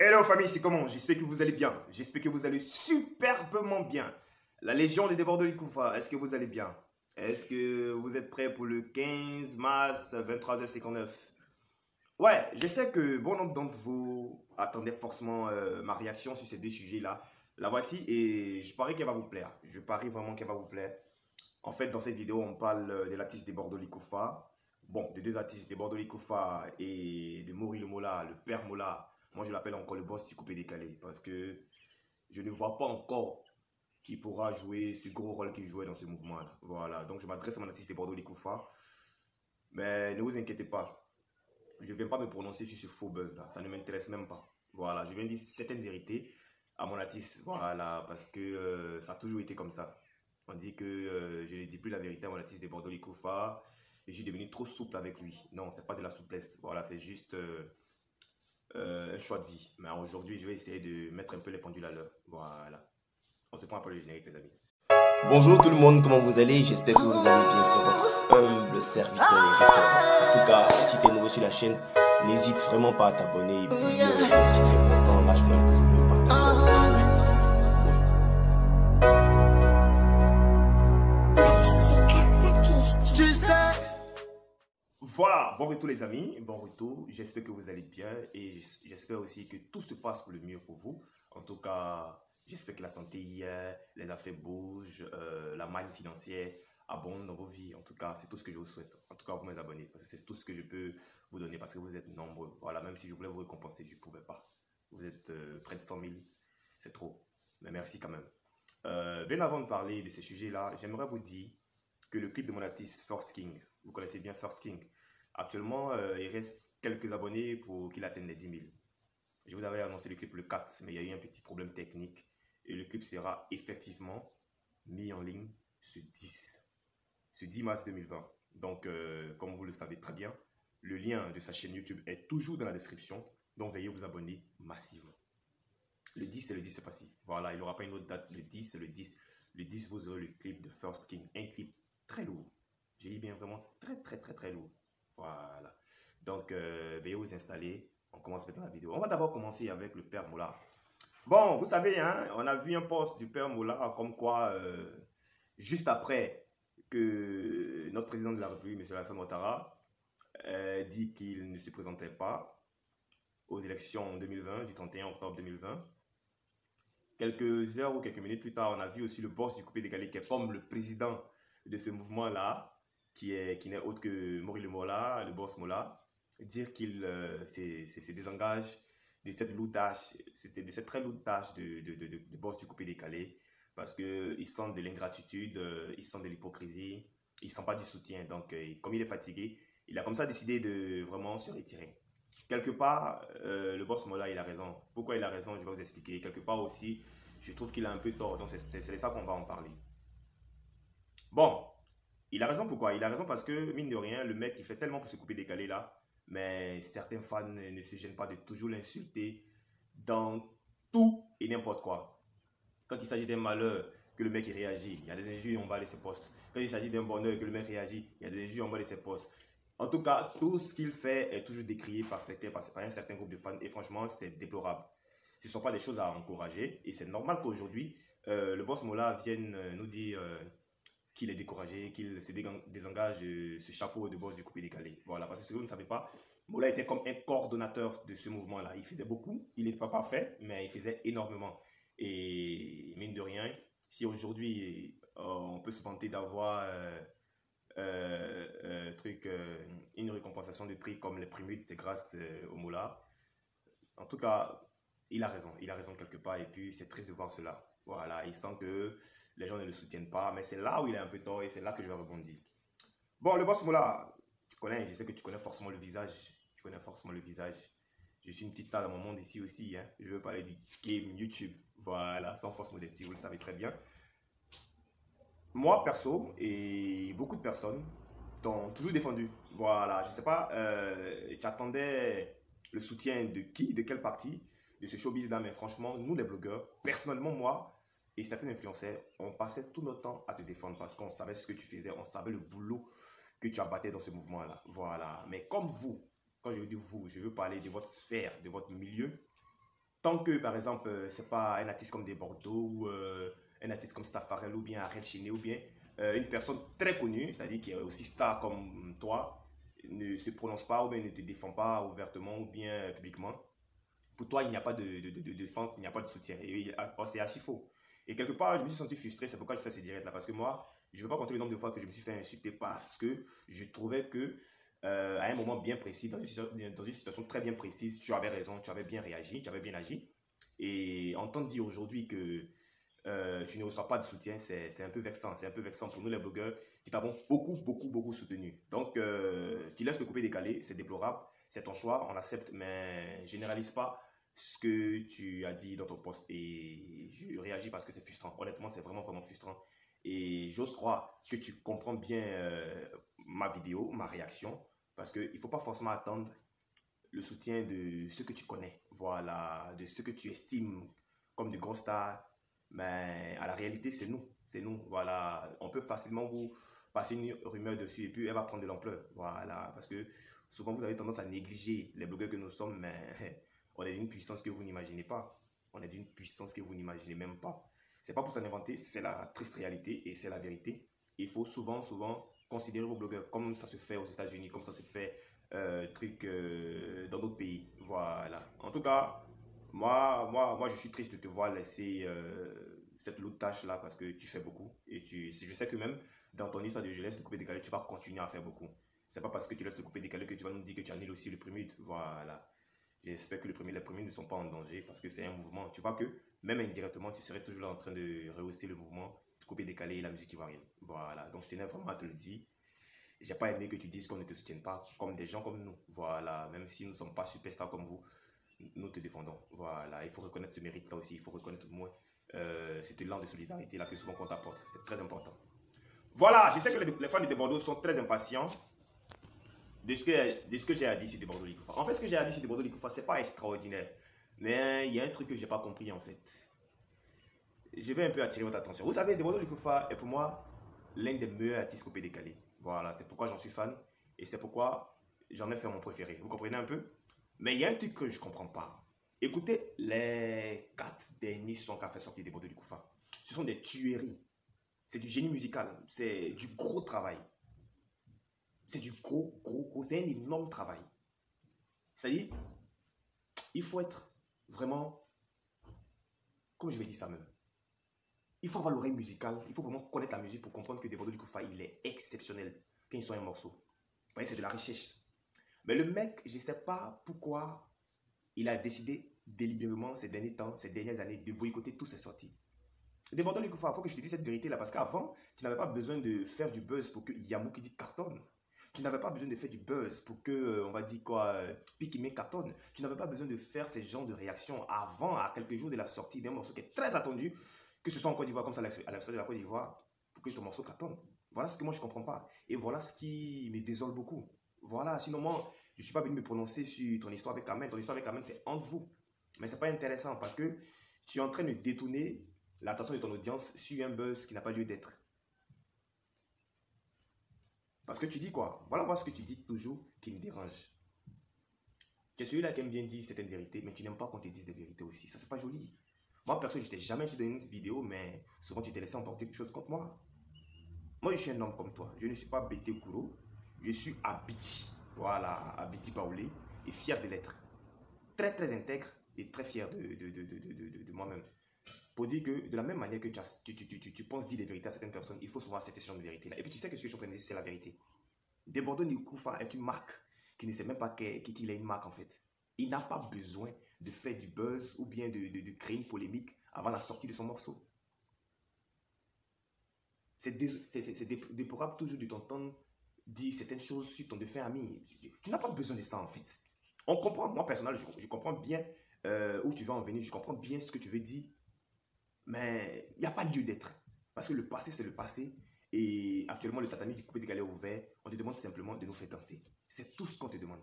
Hello famille, c'est comment? J'espère que vous allez bien. J'espère que vous allez superbement bien. La Légion des débordeurs du Koufa, est-ce que vous allez bien? Est-ce que vous êtes prêts pour le 15 mars 23h59? Ouais, je sais que bon nombre d'entre vous attendaient forcément ma réaction sur ces deux sujets-là. La voici et je parie qu'elle va vous plaire. Je parie vraiment qu'elle va vous plaire. En fait, dans cette vidéo, on parle de l'artiste des Bordeaux Likoufa. Bon, de deux artistes, de Bordeaux Likoufa et de Mori le Mola, le père Mola. Moi, je l'appelle encore le boss du coupé décalé parce que je ne vois pas encore qui pourra jouer ce gros rôle qu'il jouait dans ce mouvement-là. Voilà, donc je m'adresse à mon artiste de Bordeaux Likoufa. Mais ne vous inquiétez pas, je ne viens pas me prononcer sur ce faux buzz-là. Ça ne m'intéresse même pas. Voilà, je viens dire certaines vérités à mon artiste. Voilà, parce que ça a toujours été comme ça. On dit que je ne dis plus la vérité à mon artiste de Bordeaux Likoufa. Et je suis devenu trop souple avec lui. Non, c'est pas de la souplesse. Voilà, c'est juste un choix de vie. Mais aujourd'hui, je vais essayer de mettre un peu les pendules à l'heure. Voilà. On se prend après le générique, les amis. Bonjour tout le monde, comment vous allez? J'espère que vous allez bien, c'est votre humble serviteur Eric. En tout cas, si tu es nouveau sur la chaîne, n'hésite vraiment pas à t'abonner. Et puis, si tu es content, lâche-moi un pouce bleu, partage. Voilà, bon retour les amis, bon retour. J'espère que vous allez bien et j'espère aussi que tout se passe pour le mieux pour vous. En tout cas, j'espère que la santé y est, les affaires bougent, la manne financière abonde dans vos vies. En tout cas, c'est tout ce que je vous souhaite. En tout cas, vous m'abonnez parce que c'est tout ce que je peux vous donner parce que vous êtes nombreux. Voilà, même si je voulais vous récompenser, je ne pouvais pas. Vous êtes près de 100 000, c'est trop. Mais merci quand même. Bien avant de parler de ces sujets-là, j'aimerais vous dire que le clip de mon artiste First King, vous connaissez bien First King, actuellement il reste quelques abonnés pour qu'il atteigne les 10 000. Je vous avais annoncé le clip le 4, mais il y a eu un petit problème technique et le clip sera effectivement mis en ligne ce 10 mars 2020. Donc comme vous le savez très bien, le lien de sa chaîne YouTube est toujours dans la description, donc veuillez vous abonner massivement. Le 10 c'est le 10 cette fois-ci. Voilà, il n'y aura pas une autre date, le 10 c'est le 10. Le 10 vous aurez le clip de First King, un clip très lourd. J'ai dit bien vraiment très lourd. Voilà. Donc, veuillez vous installer. On commence maintenant la vidéo. On va d'abord commencer avec le père Mola. Bon, vous savez, hein, on a vu un post du père Mola comme quoi, juste après que notre président de la République, M. Alassane Ouattara, dit qu'il ne se présentait pas aux élections 2020, du 31 octobre 2020. Quelques heures ou quelques minutes plus tard, on a vu aussi le boss du coupé décalé qui est comme le président de ce mouvement-là, qui n'est autre que Mori le Mola, le boss Mola, dire qu'il se désengage de cette lourde tâche, de cette très lourde tâche de boss du coupé décalé, parce qu'il sent de l'ingratitude, il sent de l'hypocrisie, il sent pas du soutien. Donc, comme il est fatigué, il a comme ça décidé de vraiment se retirer. Quelque part, le boss Mola, il a raison. Pourquoi il a raison, je vais vous expliquer. Quelque part aussi, je trouve qu'il a un peu tort. Donc, c'est de ça qu'on va en parler. Bon, il a raison pourquoi? Il a raison parce que, mine de rien, le mec, il fait tellement pour se couper décalé là. Mais certains fans ne se gênent pas de toujours l'insulter dans tout et n'importe quoi. Quand il s'agit d'un malheur, que le mec il réagit, il y a des injures, on va aller ses postes. Quand il s'agit d'un bonheur, que le mec réagit, il y a des injures, on va aller ses postes. En tout cas, tout ce qu'il fait est toujours décrié par un certain groupe de fans et franchement, c'est déplorable. Ce ne sont pas des choses à encourager et c'est normal qu'aujourd'hui, le boss Mola vienne nous dire qu'il est découragé, qu'il se désengage de ce chapeau de boss du coupé décalé. Voilà, parce que si vous ne savez pas, Mola était comme un coordonnateur de ce mouvement-là. Il faisait beaucoup, il n'est pas parfait, mais il faisait énormément. Et mine de rien, si aujourd'hui on peut se vanter d'avoir une récompensation de prix comme les Primudes, c'est grâce au Mola. En tout cas, il a raison quelque part et puis c'est triste de voir cela. Voilà, il sent que les gens ne le soutiennent pas, mais c'est là où il est un peu tort et c'est là que je vais rebondir. Bon, le boss Mola, tu connais, je sais que tu connais forcément le visage. Tu connais forcément le visage. Je suis une petite star dans mon monde ici aussi. Hein. Je veux parler du game YouTube. Voilà, sans fausse modestie, vous le savez très bien. Moi, perso, et beaucoup de personnes t'ont toujours défendu. Voilà, je ne sais pas, tu attendais le soutien de qui, de quel parti, de ce showbiz-là, mais franchement, nous les blogueurs, personnellement moi et certains influenceurs, on passait tout notre temps à te défendre parce qu'on savait ce que tu faisais, on savait le boulot que tu abattais dans ce mouvement-là. Voilà, mais comme vous, quand je dis vous, je veux parler de votre sphère, de votre milieu, Tant que, par exemple, c'est pas un artiste comme des Bordeaux ou un artiste comme Safarel ou bien Ariel Chiné ou bien une personne très connue, c'est-à-dire qui est aussi star comme toi, ne se prononce pas ou bien ne te défend pas ouvertement ou bien publiquement, pour toi, il n'y a pas de défense, il n'y a pas de soutien. Et c'est archi faux. Et quelque part, je me suis senti frustré, c'est pourquoi je fais ce direct là. Parce que moi, je ne veux pas compter le nombre de fois que je me suis fait insulter parce que je trouvais que à un moment bien précis, dans une situation très bien précise, tu avais raison, tu avais bien réagi, tu avais bien agi. Et entendre dire aujourd'hui que tu ne reçois pas de soutien, c'est un peu vexant. C'est un peu vexant pour nous les blogueurs qui t'avons beaucoup soutenu. Donc, tu laisses le coupé décalé, c'est déplorable, c'est ton choix, on l'accepte, mais généralise pas ce que tu as dit dans ton post. Et je réagis parce que c'est frustrant. Honnêtement, c'est vraiment frustrant. Et j'ose croire que tu comprends bien ma vidéo, ma réaction, parce qu'il ne faut pas forcément attendre le soutien de ceux que tu connais, voilà, de ceux que tu estimes comme de grosses stars, mais à la réalité, c'est nous, voilà. On peut facilement vous passer une rumeur dessus et puis elle va prendre de l'ampleur, voilà, parce que souvent vous avez tendance à négliger les blogueurs que nous sommes, mais on est d'une puissance que vous n'imaginez pas, on est d'une puissance que vous n'imaginez même pas. C'est pas pour s'en inventer, c'est la triste réalité et c'est la vérité. Il faut souvent considérer vos blogueurs comme ça se fait aux États-Unis, comme ça se fait dans d'autres pays. Voilà. En tout cas, moi, je suis triste de te voir laisser cette lourde tâche là parce que tu fais beaucoup. Et je sais que même dans ton histoire de je laisse le coupé décalé, tu vas continuer à faire beaucoup. C'est pas parce que tu laisses le coupé décalé que tu vas nous dire que tu annules aussi le premier. Voilà. J'espère que les premiers ne sont pas en danger parce que c'est un mouvement. Tu vois que même indirectement, tu serais toujours là en train de rehausser le mouvement, coupé décalé et la musique ivoirienne. Voilà. Donc je tenais vraiment à te le dire. J'ai pas aimé que tu dises qu'on ne te soutienne pas comme des gens comme nous. Voilà, même si nous ne sommes pas superstars comme vous, nous te défendons. Voilà, il faut reconnaître ce mérite-là aussi. Il faut reconnaître au moins cet élan de solidarité-là que souvent qu'on t'apporte. C'est très important. Voilà, je sais que les fans de Bordeaux sont très impatients de ce que j'ai à dire sur Bordeaux Likoufa. En fait, ce que j'ai à dire sur Bordeaux Likoufa, c'est pas extraordinaire. Mais il y a un truc que j'ai pas compris en fait. Je vais un peu attirer votre attention. Vous savez, Bordeaux Likoufa est pour moi l'un des meilleurs artistes coupé décalé. Voilà, c'est pourquoi j'en suis fan et c'est pourquoi j'en ai fait mon préféré. Vous comprenez un peu? Mais il y a un truc que je ne comprends pas. Écoutez les 4 derniers sons qu'a fait sortir des Bordeaux Likoufa. Ce sont des tueries. C'est du génie musical. C'est du gros travail. C'est du gros. C'est un énorme travail. C'est-à-dire, il faut être vraiment, comme je vais dire ça même, il faut avoir l'oreille musicale, il faut vraiment connaître la musique pour comprendre que Bordeaux Likoufa, il est exceptionnel quand il sort un morceau. Vous voyez, c'est de la recherche. Mais le mec, je ne sais pas pourquoi il a décidé délibérément ces derniers temps, ces dernières années, de boycotter toutes ses sorties. Bordeaux Likoufa, il faut que je te dise cette vérité-là, parce qu'avant, tu n'avais pas besoin de faire du buzz pour que Yamoukidi cartonne. Tu n'avais pas besoin de faire du buzz pour que, on va dire quoi, Pikimé cartonne. Tu n'avais pas besoin de faire ces genres de réactions avant, à quelques jours de la sortie d'un morceau qui est très attendu, que ce soit en Côte d'Ivoire comme ça, à l'extérieur de la Côte d'Ivoire, pour que ton morceau cartonne. Voilà ce que moi je ne comprends pas. Et voilà ce qui me désole beaucoup. Voilà, sinon moi, je ne suis pas venu me prononcer sur ton histoire avec Amen. Ton histoire avec Amen, c'est entre vous. Mais ce n'est pas intéressant parce que tu es en train de détourner l'attention de ton audience sur un buzz qui n'a pas lieu d'être. Parce que tu dis quoi? Voilà moi ce que tu dis toujours qui me dérange. Tu es celui-là qui aime bien dire certaines vérités, mais tu n'aimes pas qu'on te dise des vérités aussi. Ça, c'est pas joli. Moi, perso, je t'ai jamais su dans une vidéo, mais souvent tu t'es laissé emporter quelque chose contre moi. Moi, je suis un homme comme toi. Je ne suis pas Bété Kouro. Je suis Abiti. Voilà, Abiti Baoulé. Et fier de l'être. Très intègre et très fier de moi-même. Pour dire que de la même manière que tu penses dire des vérités à certaines personnes, il faut souvent accepter ce genre de vérité-là. Et puis tu sais que ce que je suis en train de dire, c'est la vérité. Bordeaux Likoufa est une marque qui ne sait même pas qu'il est une marque en fait. Il n'a pas besoin de faire du buzz ou bien de créer une polémique avant la sortie de son morceau. C'est déplorable toujours de t'entendre dire certaines choses sur ton défunt ami. Tu n'as pas besoin de ça en fait. On comprend, moi personnellement, je comprends bien où tu vas en venir, je comprends bien ce que tu veux dire, mais il n'y a pas lieu d'être. Parce que le passé, c'est le passé. Et actuellement, le tatami du coupé décalé est ouvert. On te demande simplement de nous faire danser. C'est tout ce qu'on te demande.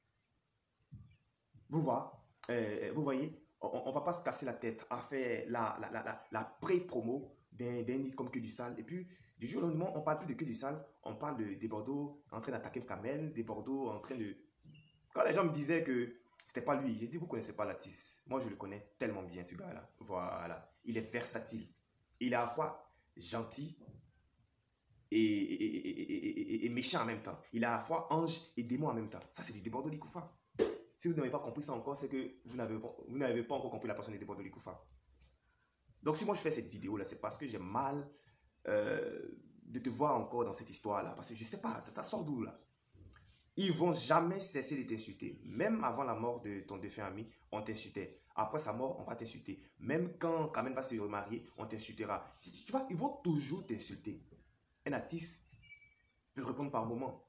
Vous voyez, on ne va pas se casser la tête à faire la pré-promo d'un hit comme Que du Sale. Et puis, du jour au lendemain, on ne parle plus de Que du Sale. On parle des Bordeaux en train d'attaquer Kamel, des Bordeaux en train de... Quand les gens me disaient que C'était pas lui. J'ai dit, vous connaissez pas l'artiste. Moi, je le connais tellement bien, ce gars-là. Voilà. Il est versatile. Il est à la fois gentil et méchant en même temps. Il est à la fois ange et démon en même temps. Ça, c'est du Debordo Likoufa. Si vous n'avez pas compris ça encore, c'est que vous n'avez pas encore compris la personne de Debordo Likoufa. Donc, si moi je fais cette vidéo-là, c'est parce que j'ai mal de te voir encore dans cette histoire-là. Parce que je sais pas, ça sort d'où là? Ils vont jamais cesser de t'insulter. Même avant la mort de ton défunt ami, on t'insultait. Après sa mort, on va t'insulter. Même quand Kamen va se remarier, on t'insultera. Tu vois, ils vont toujours t'insulter. Un artiste peut répondre par moment.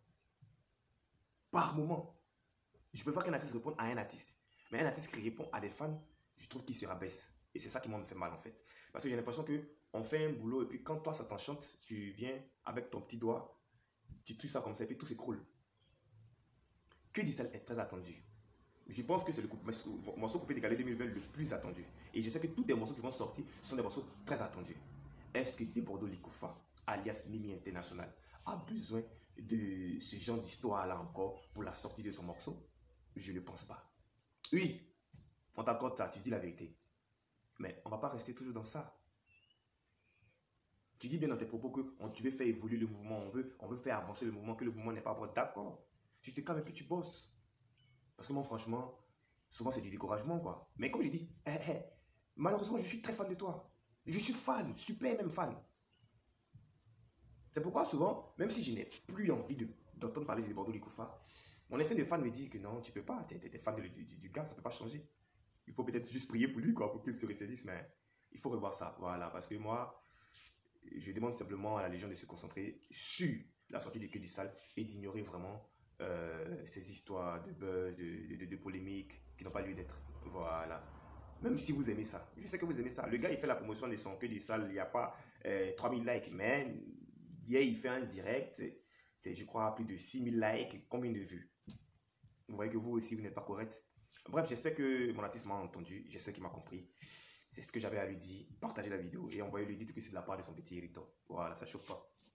Par moment. Je peux voir qu'un artiste réponde à un artiste. Mais un artiste qui répond à des fans, je trouve qu'il se rabaisse. Et c'est ça qui me fait mal en fait. Parce que j'ai l'impression qu'on fait un boulot et puis quand toi ça t'enchante, tu viens avec ton petit doigt, tu tues ça comme ça et puis tout s'écroule. Que du sale est très attendu. Je pense que c'est le morceau coupé décalé 2020 le plus attendu. Et je sais que tous les morceaux qui vont sortir sont des morceaux très attendus. Est-ce que Debordo Likoufa, alias Mimi International, a besoin de ce genre d'histoire-là encore pour la sortie de son morceau? Je ne pense pas. Oui, on t'accorde ça, tu dis la vérité. Mais on ne va pas rester toujours dans ça. Tu dis bien dans tes propos que tu veux faire évoluer le mouvement, on veut faire avancer le mouvement, que le mouvement n'est pas bon. D'accord. Tu te calmes et puis tu bosses. Parce que moi, franchement, souvent c'est du découragement, quoi. Mais comme je dis, malheureusement, je suis très fan de toi. Je suis fan, super même fan. C'est pourquoi souvent, même si je n'ai plus envie d'entendre parler de Debordo Likoufa, mon instinct de fan me dit que non, tu peux pas, tu es fan du gars, ça peut pas changer. Il faut peut-être juste prier pour lui, quoi, pour qu'il se ressaisisse, mais il faut revoir ça, voilà. Parce que moi, je demande simplement à la Légion de se concentrer sur la sortie de Que du Sale et d'ignorer vraiment ces histoires de buzz, de polémiques qui n'ont pas lieu d'être. Voilà. Même si vous aimez ça. Je sais que vous aimez ça. Le gars, il fait la promotion de son Que du Sale. Il n'y a pas 3000 likes. Mais hier, il fait un direct. C'est, je crois, plus de 6000 likes. Combien de vues? Vous voyez que vous aussi, vous n'êtes pas correct. Bref, j'espère que mon artiste m'a entendu. J'espère qu'il m'a compris. C'est ce que j'avais à lui dire. Partagez la vidéo et envoyez-lui dire que c'est de la part de son petit hériton. Voilà, ça chauffe pas.